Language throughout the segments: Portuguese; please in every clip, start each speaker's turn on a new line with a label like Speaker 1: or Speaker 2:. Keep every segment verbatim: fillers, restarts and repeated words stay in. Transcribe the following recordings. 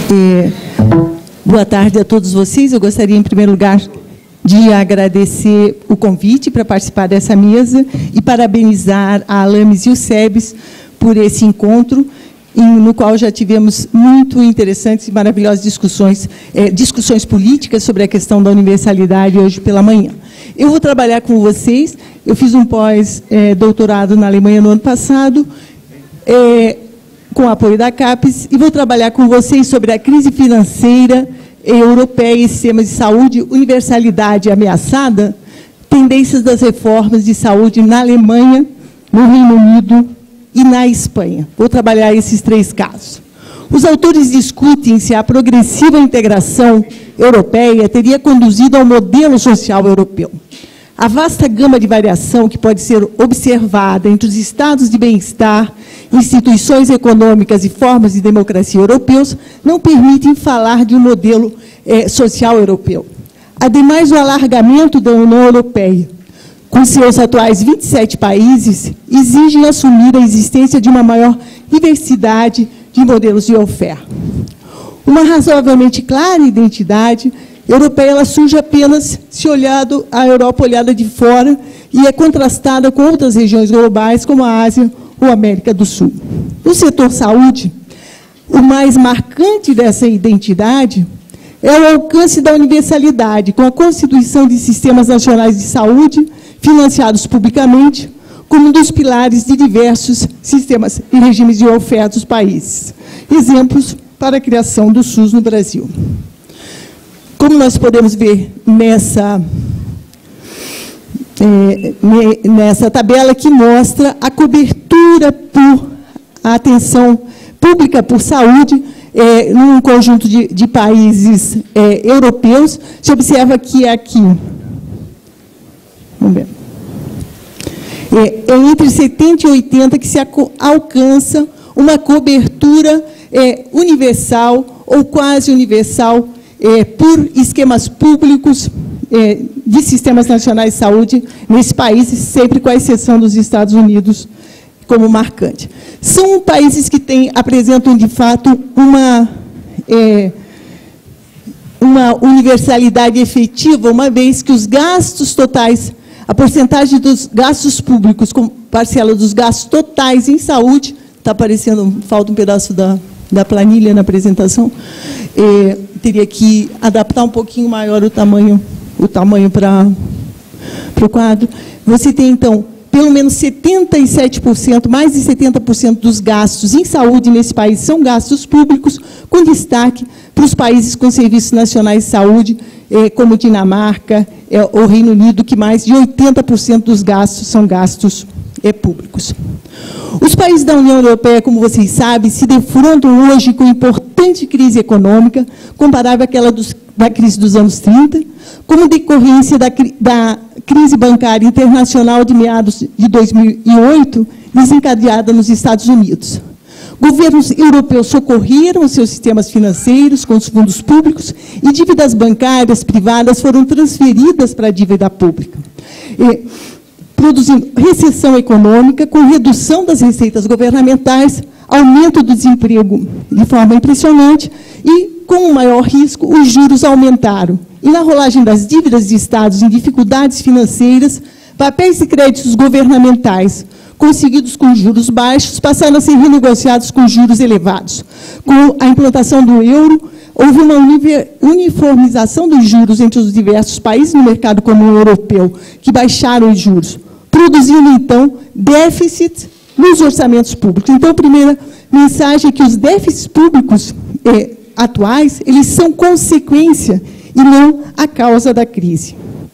Speaker 1: É, boa tarde a todos vocês. Eu gostaria, em primeiro lugar, de agradecer o convite para participar dessa mesa e parabenizar a Alames e o SEBS por esse encontro, no qual já tivemos muito interessantes e maravilhosas discussões, é, discussões políticas sobre a questão da universalidade hoje pela manhã. Eu vou trabalhar com vocês. Eu fiz um pós-doutorado é, na Alemanha no ano passado, é, com o apoio da CAPES, e vou trabalhar com vocês sobre a crise financeira europeia e sistemas de saúde, universalidade ameaçada, tendências das reformas de saúde na Alemanha, no Reino Unido e na Espanha. Vou trabalhar esses três casos. Os autores discutem se a progressiva integração europeia teria conduzido ao modelo social europeu. A vasta gama de variação que pode ser observada entre os estados de bem-estar, instituições econômicas e formas de democracia europeus não permitem falar de um modelo eh, social europeu. Ademais, o alargamento da União Europeia, com seus atuais vinte e sete países, exigem assumir a existência de uma maior diversidade de modelos de oferta. Uma razoavelmente clara identidade europeia, ela surge apenas se olhado a Europa olhada de fora e é contrastada com outras regiões globais, como a Ásia ou a América do Sul. No setor saúde, o mais marcante dessa identidade é o alcance da universalidade, com a constituição de sistemas nacionais de saúde, financiados publicamente, como um dos pilares de diversos sistemas e regimes de oferta dos países. Exemplos para a criação do SUS no Brasil. Como nós podemos ver nessa, é, nessa tabela que mostra a cobertura por a atenção pública por saúde é, num conjunto de, de países é, europeus, se observa que é aqui, vamos ver, é, é entre setenta e oitenta que se alcança uma cobertura é, universal ou quase universal É, por esquemas públicos é, de sistemas nacionais de saúde nesse país, sempre com a exceção dos Estados Unidos como marcante. São países que têm, apresentam, de fato, uma, é, uma universalidade efetiva, uma vez que os gastos totais, a porcentagem dos gastos públicos, com parcela dos gastos totais em saúde, está aparecendo, falta um pedaço da, da planilha na apresentação, é, teria que adaptar um pouquinho maior o tamanho, o tamanho para, para o quadro. Você tem, então, pelo menos setenta e sete por cento, mais de setenta por cento dos gastos em saúde nesse país são gastos públicos, com destaque para os países com serviços nacionais de saúde, eh, como Dinamarca, eh, ou Reino Unido, que mais de oitenta por cento dos gastos são gastos eh, públicos. Os países da União Europeia, como vocês sabem, se defrontam hoje com importante crise econômica, comparável àquela dos, da crise dos anos trinta, como decorrência da, da crise bancária internacional de meados de dois mil e oito, desencadeada nos Estados Unidos. Governos europeus socorreram seus sistemas financeiros com os fundos públicos e dívidas bancárias privadas foram transferidas para a dívida pública, E, produzindo recessão econômica, com redução das receitas governamentais, aumento do desemprego de forma impressionante e, com o maior risco, os juros aumentaram. E na rolagem das dívidas de estados em dificuldades financeiras, papéis e créditos governamentais conseguidos com juros baixos passaram a ser renegociados com juros elevados. Com a implantação do euro, houve uma uniformização dos juros entre os diversos países no mercado comum europeu, que baixaram os juros, produzindo, então, déficit nos orçamentos públicos. Então, a primeira mensagem é que os déficits públicos eh, atuais, eles são consequência e não a causa da crise.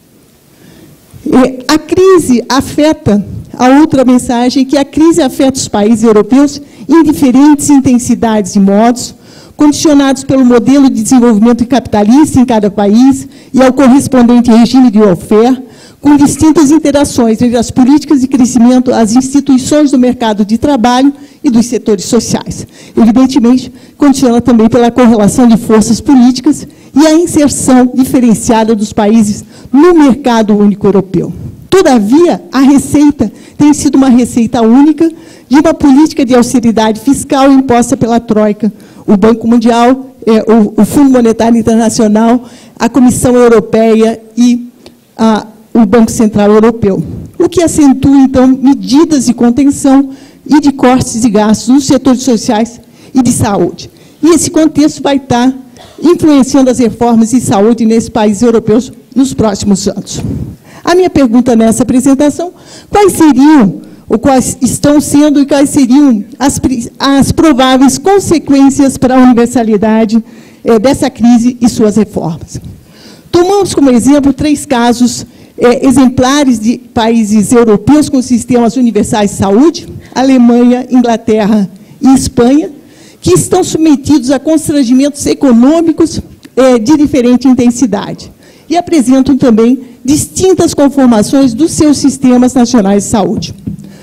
Speaker 1: Eh, a crise afeta, a outra mensagem, que a crise afeta os países europeus em diferentes intensidades e modos, condicionados pelo modelo de desenvolvimento capitalista em cada país e ao correspondente regime de welfare, com distintas interações entre as políticas de crescimento, as instituições do mercado de trabalho e dos setores sociais. Evidentemente, condiciona também pela correlação de forças políticas e a inserção diferenciada dos países no mercado único europeu. Todavia, a receita tem sido uma receita única de uma política de austeridade fiscal imposta pela Troika, o Banco Mundial é, o, o Fundo Monetário Internacional, a Comissão Europeia e a, o Banco Central Europeu. O que acentua, então, medidas de contenção e de cortes de gastos nos setores sociais e de saúde. E esse contexto vai estar influenciando as reformas de saúde nesses países europeus nos próximos anos. A minha pergunta nessa apresentação, quais seriam, ou quais estão sendo, e quais seriam as, as prováveis consequências para a universalidade eh, dessa crise e suas reformas? Tomamos como exemplo três casos eh, exemplares de países europeus com sistemas universais de saúde, Alemanha, Inglaterra e Espanha, que estão submetidos a constrangimentos econômicos eh, de diferente intensidade e apresentam também distintas conformações dos seus sistemas nacionais de saúde.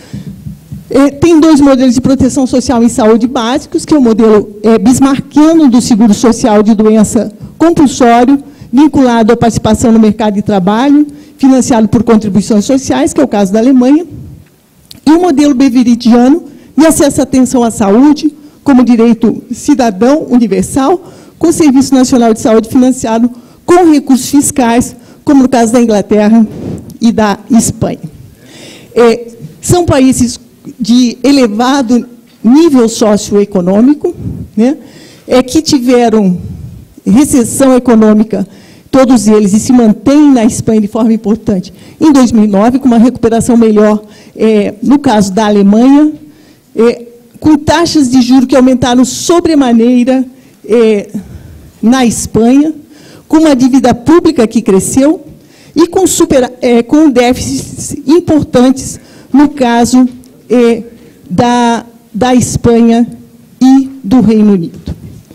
Speaker 1: Eh, tem dois modelos de proteção social em saúde básicos, que é o modelo eh, bismarckiano do seguro social de doença compulsório, vinculado à participação no mercado de trabalho, financiado por contribuições sociais, que é o caso da Alemanha, e o modelo beveridiano de acesso à atenção à saúde, como direito cidadão universal, com o Serviço Nacional de Saúde financiado com recursos fiscais, como no caso da Inglaterra e da Espanha. É, são países de elevado nível socioeconômico, né, é, que tiveram recessão econômica, todos eles, e se mantêm na Espanha de forma importante, em dois mil e nove, com uma recuperação melhor, é, no caso da Alemanha, é, com taxas de juros que aumentaram sobremaneira eh, na Espanha, com uma dívida pública que cresceu e com, super, eh, com déficits importantes no caso eh, da, da Espanha e do Reino Unido.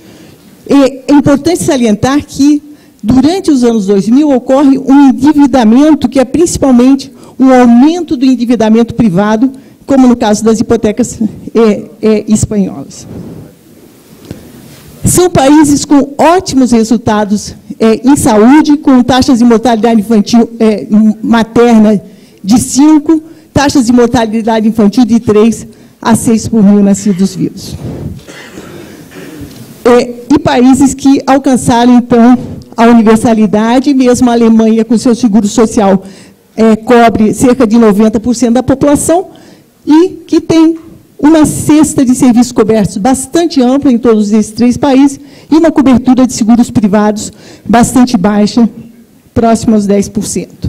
Speaker 1: E é importante salientar que, durante os anos dois mil, ocorre um endividamento que é principalmente um aumento do endividamento privado, como no caso das hipotecas é, é, espanholas. São países com ótimos resultados é, em saúde, com taxas de mortalidade infantil é, materna de cinco, taxas de mortalidade infantil de três a seis por mil nascidos vivos. É, e países que alcançaram, então, a universalidade, mesmo a Alemanha, com seu seguro social, é, cobre cerca de noventa por cento da população, e que tem uma cesta de serviços cobertos bastante ampla em todos esses três países e uma cobertura de seguros privados bastante baixa, próxima aos dez por cento.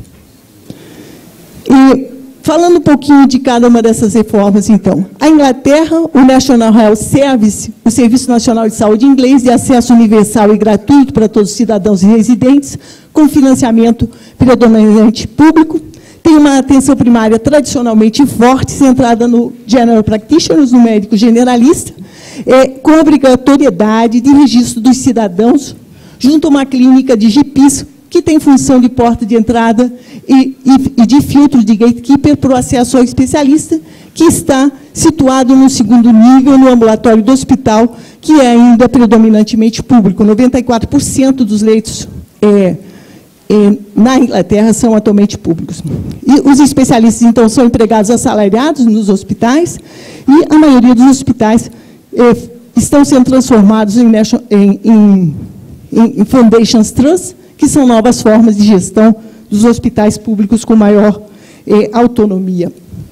Speaker 1: E, falando um pouquinho de cada uma dessas reformas, então, a Inglaterra, o National Health Service, o Serviço Nacional de Saúde inglês, de acesso universal e gratuito para todos os cidadãos e residentes, com financiamento predominante público, tem uma atenção primária tradicionalmente forte, centrada no general practitioner, no médico generalista, é, com obrigatoriedade de registro dos cidadãos, junto a uma clínica de G Ps, que tem função de porta de entrada e, e, e de filtro de gatekeeper para o acesso ao especialista, que está situado no segundo nível, no ambulatório do hospital, que é ainda predominantemente público. noventa e quatro por cento dos leitos é, é, na Inglaterra são atualmente públicos. E os especialistas, então, são empregados assalariados nos hospitais, e a maioria dos hospitais é, estão sendo transformados em, em, em, em Foundations Trust, que são novas formas de gestão dos hospitais públicos com maior eh, autonomia.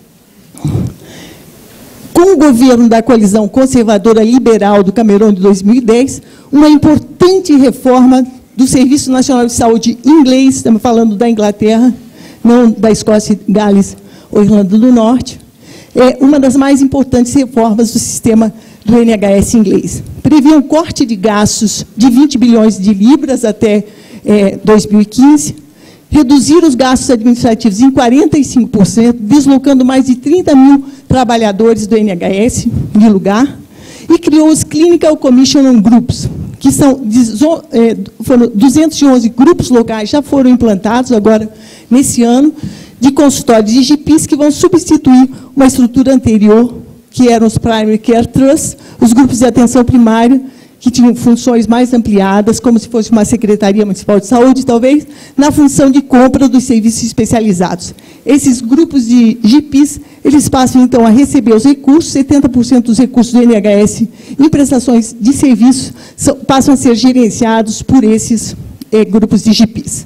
Speaker 1: Com o governo da coalizão conservadora liberal do Cameron de dois mil e dez, uma importante reforma do Serviço Nacional de Saúde inglês, estamos falando da Inglaterra, não da Escócia, Gales ou Irlanda do Norte, é uma das mais importantes reformas do sistema do N H S inglês. Previa um corte de gastos de vinte bilhões de libras até É, dois mil e quinze, reduzir os gastos administrativos em quarenta e cinco por cento, deslocando mais de trinta mil trabalhadores do N H S de lugar, e criou os Clinical Commission Groups, que são é, foram duzentos e onze grupos locais, já foram implantados agora nesse ano, de consultórios de G Ps, que vão substituir uma estrutura anterior, que eram os Primary Care Trusts, os grupos de atenção primária, que tinham funções mais ampliadas, como se fosse uma Secretaria Municipal de Saúde, talvez, na função de compra dos serviços especializados. Esses grupos de G P Is, eles passam, então, a receber os recursos, setenta por cento dos recursos do N H S em prestações de serviços são, passam a ser gerenciados por esses eh, grupos de G P Is.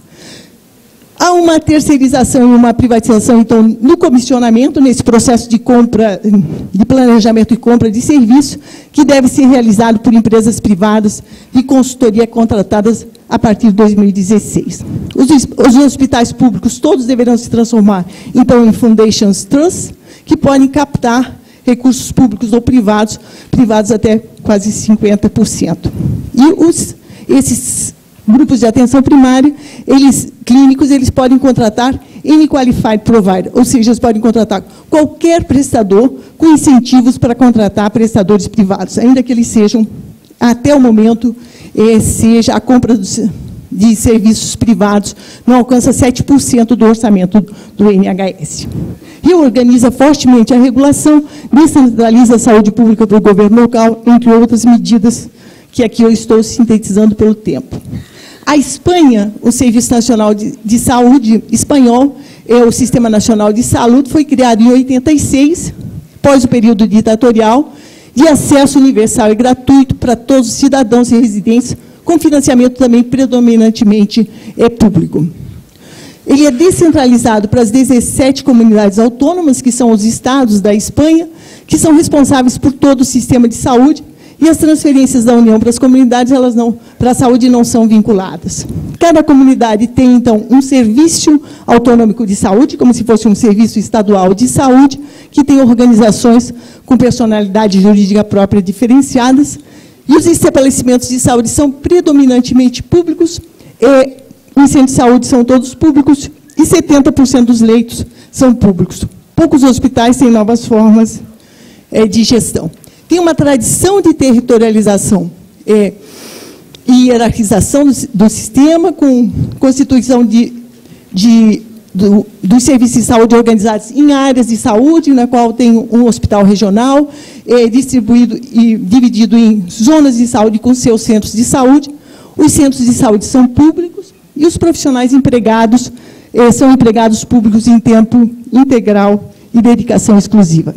Speaker 1: Há uma terceirização e uma privatização, então, no comissionamento, nesse processo de compra, de planejamento e compra de serviço, que deve ser realizado por empresas privadas de consultoria contratadas a partir de dois mil e dezesseis. Os, os hospitais públicos todos deverão se transformar, então, em Foundations Trust, que podem captar recursos públicos ou privados, privados até quase cinquenta por cento. E os, esses grupos de atenção primária, eles, clínicos, eles podem contratar Any Qualified Provider, ou seja, eles podem contratar qualquer prestador com incentivos para contratar prestadores privados, ainda que eles sejam, até o momento, eh, seja a compra dos, de serviços privados, não alcança sete por cento do orçamento do N H S. Reorganiza fortemente a regulação, descentraliza a saúde pública para o governo local, entre outras medidas que aqui eu estou sintetizando pelo tempo. A Espanha, o Serviço Nacional de, de Saúde espanhol, é o Sistema Nacional de Saúde, foi criado em oitenta e seis, após o período ditatorial, de acesso universal e gratuito para todos os cidadãos e residentes, com financiamento também predominantemente é, público. Ele é descentralizado para as dezessete comunidades autônomas, que são os estados da Espanha, que são responsáveis por todo o sistema de saúde, e as transferências da União para as comunidades, elas não, para a saúde, não são vinculadas. Cada comunidade tem, então, um serviço autonômico de saúde, como se fosse um serviço estadual de saúde, que tem organizações com personalidade jurídica própria diferenciadas, e os estabelecimentos de saúde são predominantemente públicos, e os centros de saúde são todos públicos, e setenta por cento dos leitos são públicos. Poucos hospitais têm novas formas é, de gestão. Tem uma tradição de territorialização é, e hierarquização do, do sistema, com constituição de, de, do, dos serviços de saúde organizados em áreas de saúde, na qual tem um hospital regional, é, distribuído e dividido em zonas de saúde com seus centros de saúde. Os centros de saúde são públicos e os profissionais empregados é, são empregados públicos em tempo integral e dedicação exclusiva.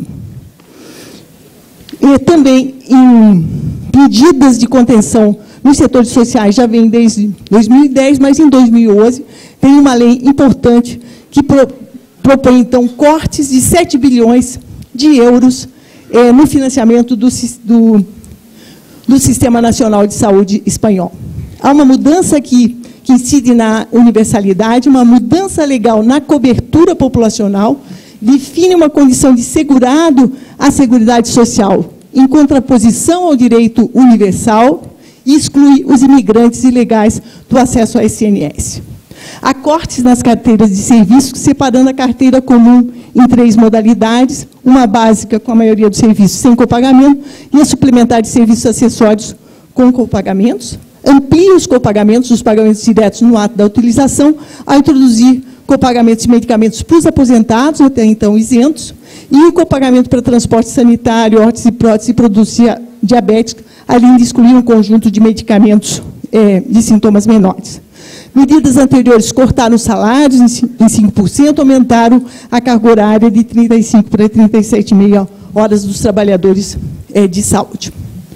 Speaker 1: E também, em medidas de contenção nos setores sociais, já vem desde dois mil e dez, mas em dois mil e onze tem uma lei importante que pro, propõe, então, cortes de sete bilhões de euros eh, no financiamento do, do, do Sistema Nacional de Saúde espanhol. Há uma mudança aqui que incide na universalidade, uma mudança legal na cobertura populacional, define uma condição de segurado à Seguridade Social, em contraposição ao direito universal, e exclui os imigrantes ilegais do acesso ao I N S. Há cortes nas carteiras de serviços, separando a carteira comum em três modalidades, uma básica com a maioria dos serviços sem copagamento, e a suplementar de serviços acessórios com copagamentos. Amplia os copagamentos, os pagamentos diretos no ato da utilização, a introduzir copagamentos de medicamentos para os aposentados, até então isentos, e o copagamento para transporte sanitário, órtese e prótese e produtos diabéticos, além de excluir um conjunto de medicamentos é, de sintomas menores. Medidas anteriores cortaram os salários em cinco por cento, aumentaram a carga horária de trinta e cinco para trinta e sete vírgula cinco horas dos trabalhadores é, de saúde.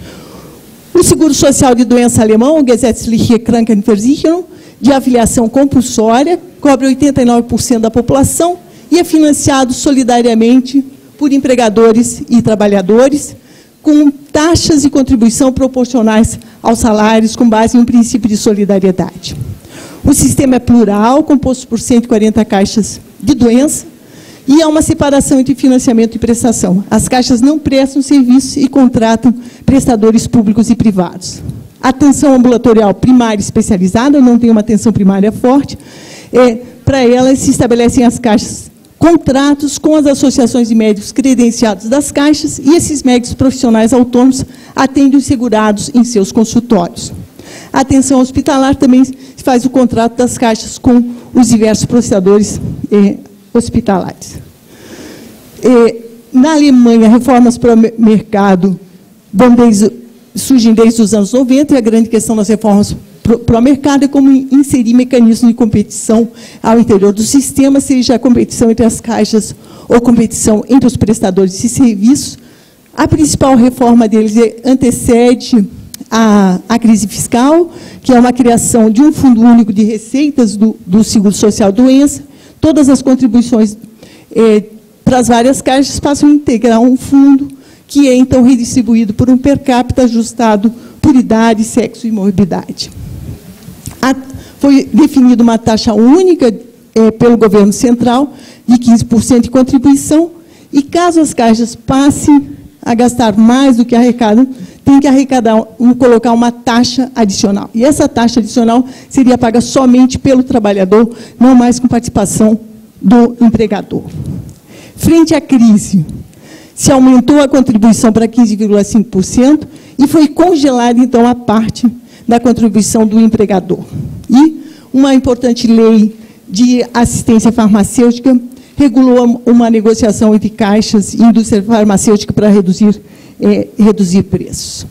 Speaker 1: O seguro social de doença alemão, o Gesetzliche Krankenversicherung, de afiliação compulsória, cobre oitenta e nove por cento da população e é financiado solidariamente por empregadores e trabalhadores, com taxas de contribuição proporcionais aos salários, com base em um princípio de solidariedade. O sistema é plural, composto por cento e quarenta caixas de doença, e há uma separação entre financiamento e prestação. As caixas não prestam serviço e contratam prestadores públicos e privados. A atenção ambulatorial primária especializada, não tem uma atenção primária forte, é, para ela se estabelecem as caixas, contratos com as associações de médicos credenciados das caixas, e esses médicos profissionais autônomos atendem os segurados em seus consultórios. A atenção hospitalar também se faz o contrato das caixas com os diversos prestadores eh, hospitalares. Eh, na Alemanha, reformas para o mercado Bundeswehr surgem desde os anos noventa, e a grande questão das reformas para o mercado é como inserir mecanismos de competição ao interior do sistema, seja a competição entre as caixas ou competição entre os prestadores de serviços. A principal reforma deles é, antecede a, a crise fiscal, que é uma criação de um fundo único de receitas do, do Seguro Social Doença. Todas as contribuições eh, para as várias caixas passam a integrar um fundo que é, então, redistribuído por um per capita ajustado por idade, sexo e morbidade. A, foi definida uma taxa única eh, pelo governo central de quinze por cento de contribuição, e caso as caixas passem a gastar mais do que arrecadam, tem que arrecadar, um, colocar uma taxa adicional. E essa taxa adicional seria paga somente pelo trabalhador, não mais com participação do empregador. Frente à crise, se aumentou a contribuição para quinze vírgula cinco por cento e foi congelada, então, a parte da contribuição do empregador. E uma importante lei de assistência farmacêutica regulou uma negociação entre caixas e indústria farmacêutica para reduzir, eh, reduzir preços.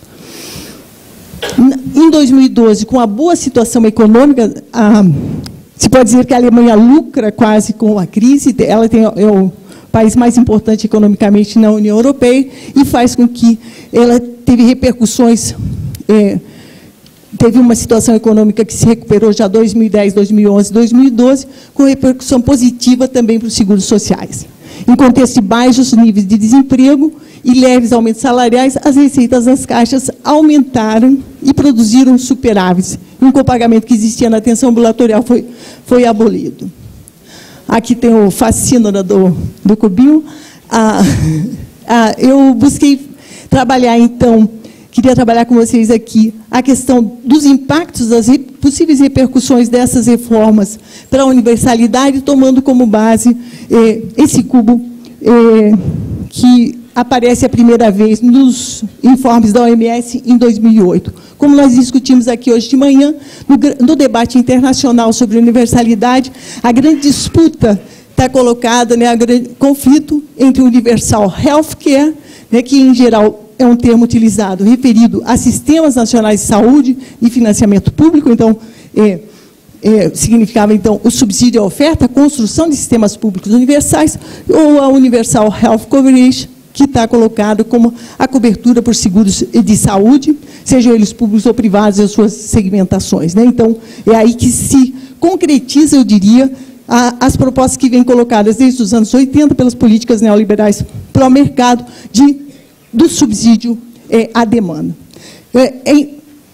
Speaker 1: Em dois mil e doze, com a boa situação econômica, a, se pode dizer que a Alemanha lucra quase com a crise, ela tem, é o país mais importante economicamente na União Europeia, e faz com que ela teve repercussões, eh, teve uma situação econômica que se recuperou já em dois mil e dez, dois mil e onze, dois mil e doze, com repercussão positiva também para os seguros sociais. Em contexto de baixos níveis de desemprego e leves aumentos salariais, as receitas das caixas aumentaram e produziram superávites. E um copagamento que existia na atenção ambulatorial foi, foi abolido. Aqui tem o fascínio do, do cubinho. Ah, ah, eu busquei trabalhar, então, queria trabalhar com vocês aqui a questão dos impactos, das possíveis repercussões dessas reformas para a universalidade, tomando como base eh, esse cubo eh, que aparece a primeira vez nos informes da O M S em dois mil e oito. Como nós discutimos aqui hoje de manhã, no, no debate internacional sobre universalidade, a grande disputa está colocada, né, o grande conflito entre o Universal Healthcare, né, que, em geral, é um termo utilizado, referido a sistemas nacionais de saúde e financiamento público, então, é, é, significava, então, o subsídio à oferta, a construção de sistemas públicos universais, ou a Universal Health Coverage, que está colocado como a cobertura por seguros de saúde, sejam eles públicos ou privados, as suas segmentações, né? Então, é aí que se concretiza, eu diria, a, as propostas que vêm colocadas desde os anos oitenta pelas políticas neoliberais pró-mercado de do subsídio é, à demanda. É, é,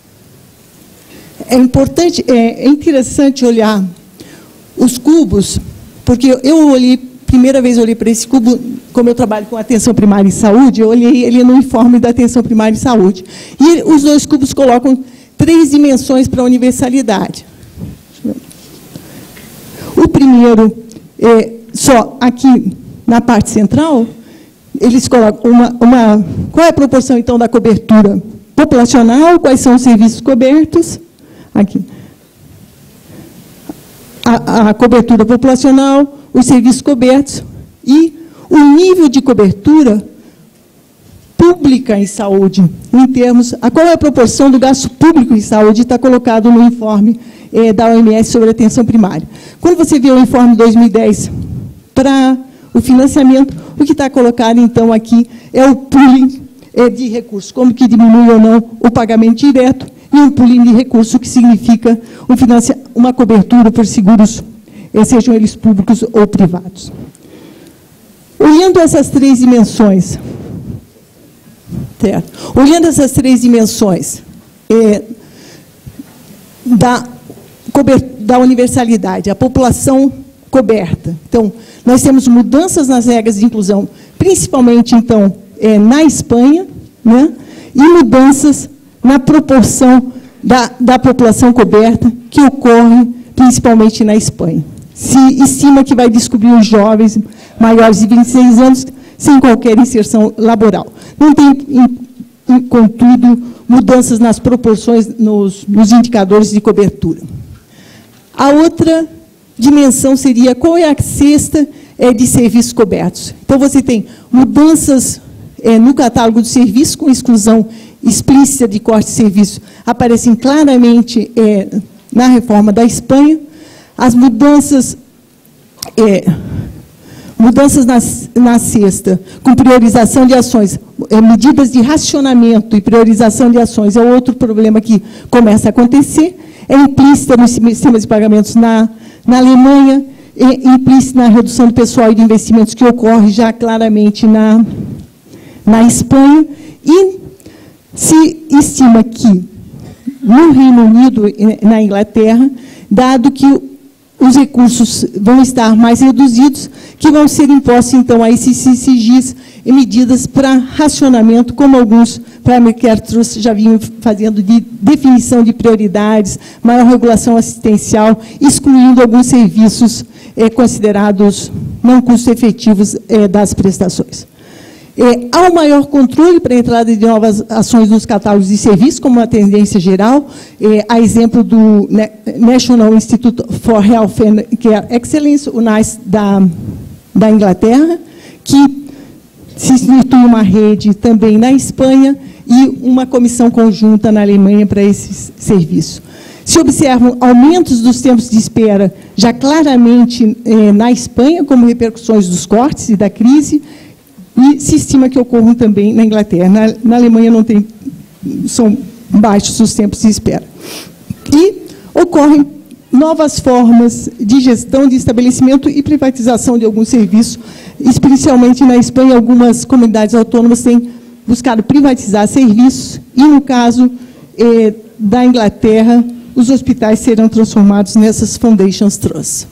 Speaker 1: é importante, é, é interessante olhar os cubos, porque eu olhei, primeira vez olhei para esse cubo, como eu trabalho com atenção primária em saúde, eu olhei ele no informe da atenção primária em saúde. E os dois cubos colocam três dimensões para a universalidade. O primeiro, é, só aqui na parte central, eles colocam uma, uma... Qual é a proporção, então, da cobertura populacional? Quais são os serviços cobertos? Aqui. A, a cobertura populacional, os serviços cobertos e o nível de cobertura pública em saúde, em termos... A, qual é a proporção do gasto público em saúde? Está colocado no informe eh, da O M S sobre atenção primária. Quando você vê o informe de dois mil e dez para o financiamento, o que está colocado, então, aqui é o pooling de recursos, como que diminui ou não o pagamento direto, e um pooling de recursos, que significa um financia, uma cobertura por seguros, sejam eles públicos ou privados. Olhando essas três dimensões, certo? Olhando essas três dimensões é, da, da universalidade, a população coberta. Então, nós temos mudanças nas regras de inclusão, principalmente, então, é, na Espanha, né, e mudanças na proporção da, da população coberta, que ocorre principalmente na Espanha. Se estima que vai descobrir os jovens maiores de vinte e seis anos sem qualquer inserção laboral. Não tem, contudo, mudanças nas proporções, nos, nos indicadores de cobertura. A outra dimensão seria qual é a cesta é, de serviços cobertos. Então, você tem mudanças é, no catálogo de serviços com exclusão explícita de corte de serviço aparecem claramente é, na reforma da Espanha. As mudanças, é, mudanças na, na sexta, com priorização de ações, é, medidas de racionamento e priorização de ações, é outro problema que começa a acontecer. É implícita nos sistemas de pagamentos na, na Alemanha, é implícita na redução do pessoal e de investimentos, que ocorre já claramente na, na Espanha. E se estima que, no Reino Unido e na Inglaterra, dado que os recursos vão estar mais reduzidos, que vão ser impostos, então, a esses C C Gs e medidas para racionamento, como alguns primary care trusts já vinham fazendo, de definição de prioridades, maior regulação assistencial, excluindo alguns serviços eh, considerados não custo-efetivos eh, das prestações. É, há um maior controle para a entrada de novas ações nos catálogos de serviços, como uma tendência geral, é, a exemplo do National Institute for Health and Care Excellence, o NICE da, da Inglaterra, que se institui uma rede também na Espanha e uma comissão conjunta na Alemanha para esse serviço. Se observam aumentos dos tempos de espera já claramente é, na Espanha, como repercussões dos cortes e da crise, e se estima que ocorram também na Inglaterra. Na, na Alemanha não tem, são baixos os tempos de espera. E ocorrem novas formas de gestão de estabelecimento e privatização de alguns serviços, especialmente na Espanha, algumas comunidades autônomas têm buscado privatizar serviços, e no caso eh, da Inglaterra, os hospitais serão transformados nessas Foundations Trusts.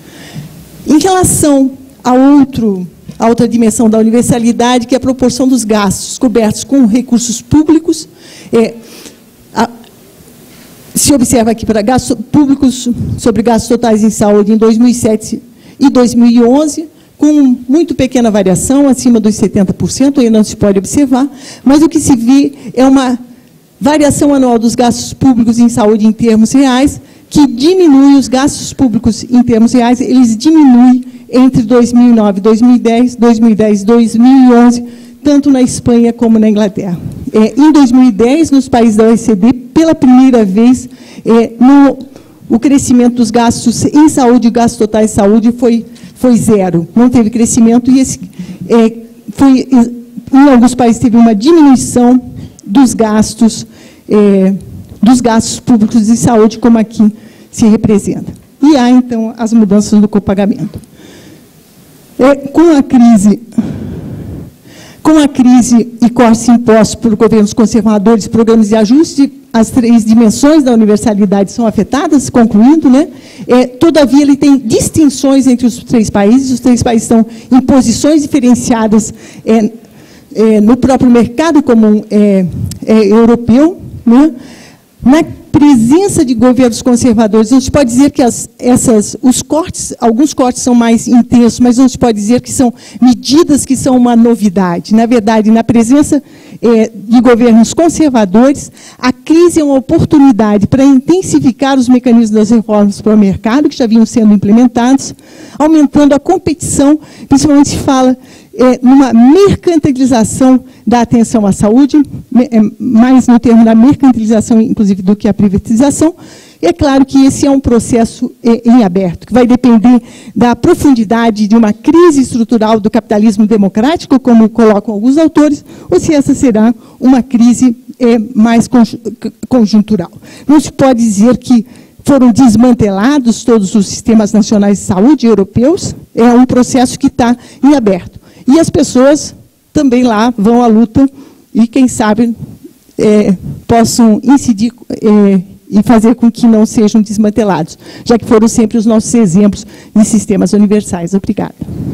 Speaker 1: Em relação a outro... a outra dimensão da universalidade, que é a proporção dos gastos cobertos com recursos públicos. É, a, se observa aqui para gastos públicos, sobre gastos totais em saúde em dois mil e sete e dois mil e onze, com muito pequena variação, acima dos setenta por cento, ainda não se pode observar, mas o que se vê é uma variação anual dos gastos públicos em saúde em termos reais, que diminui os gastos públicos em termos reais, eles diminuem entre dois mil e nove e dois mil e dez, dois mil e dez e dois mil e onze, tanto na Espanha como na Inglaterra. É, em dois mil e dez, nos países da O E C D, pela primeira vez, é, no, o crescimento dos gastos em saúde, gastos totais de saúde, foi, foi zero. Não teve crescimento, e esse, é, foi, em alguns países teve uma diminuição dos gastos, é, dos gastos públicos de saúde, como aqui se representa. E há, então, as mudanças no copagamento. É, com a crise, com a crise e cortes impostos por governos conservadores, programas de ajuste, as três dimensões da universalidade são afetadas, concluindo, né? É, todavia, ele tem distinções entre os três países, os três países estão em posições diferenciadas é, é, no próprio mercado comum é, é, europeu, né? Na presença de governos conservadores, não se pode dizer que as, essas, os cortes, alguns cortes são mais intensos, mas não se pode dizer que são medidas que são uma novidade. Na verdade, na presença é, de governos conservadores, a crise é uma oportunidade para intensificar os mecanismos das reformas para o mercado, que já vinham sendo implementados, aumentando a competição, principalmente se fala é, numa mercantilização da atenção à saúde, mais no termo da mercantilização, inclusive, do que a privatização. E é claro que esse é um processo em aberto, que vai depender da profundidade de uma crise estrutural do capitalismo democrático, como colocam alguns autores, ou se essa será uma crise mais conjuntural. Não se pode dizer que foram desmantelados todos os sistemas nacionais de saúde europeus, é um processo que está em aberto. E as pessoas também lá vão à luta e, quem sabe, é, possam incidir é, e fazer com que não sejam desmantelados, já que foram sempre os nossos exemplos de sistemas universais. Obrigada.